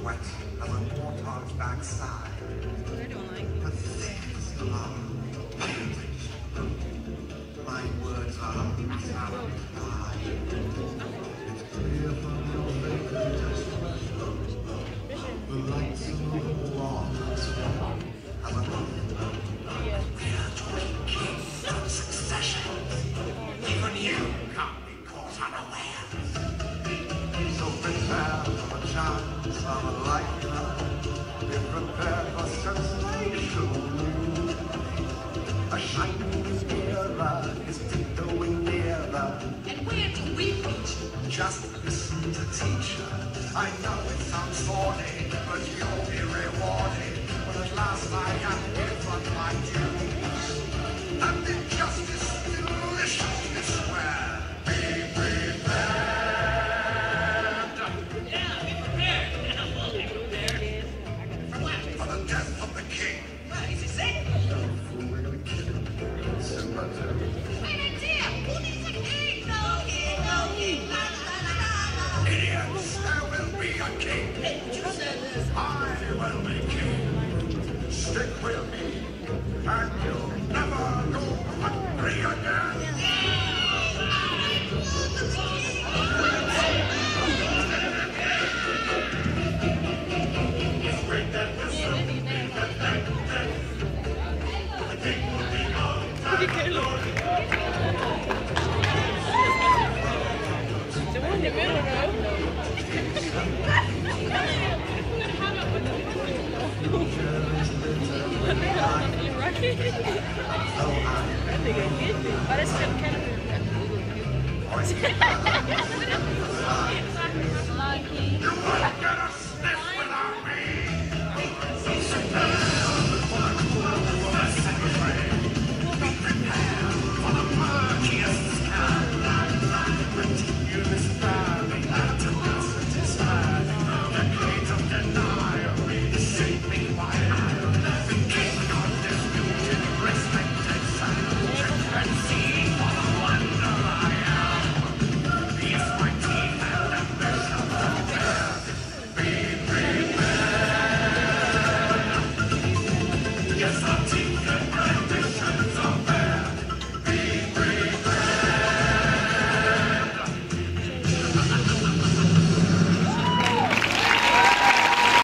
sweat of a warthog's backside. They're doing like. But things are my words are it's clear from your faces the lights of the walls of a succession. Even you can't be caught unaware. So prepare for a chance of a lifetime. Be prepared for sensation. A shining mirror is tiptoeing nearer. And where do we reach? Just listen to teacher. I know it sounds thorny, but you'll be rewarded. When at last I am given my dues. And injustice, deliciousness swear. Be prepared. Yeah, be prepared. We'll be prepared. For what? For the death of the king. What, is he sick? We're gonna kill him. Cemetery. Wait, idea! Who needs a king? No king, no king. La la la la la. Idiots, there will be a king. Hey, you said this. I will be king. Stick with me, and you'll never go hungry again. But it's kind of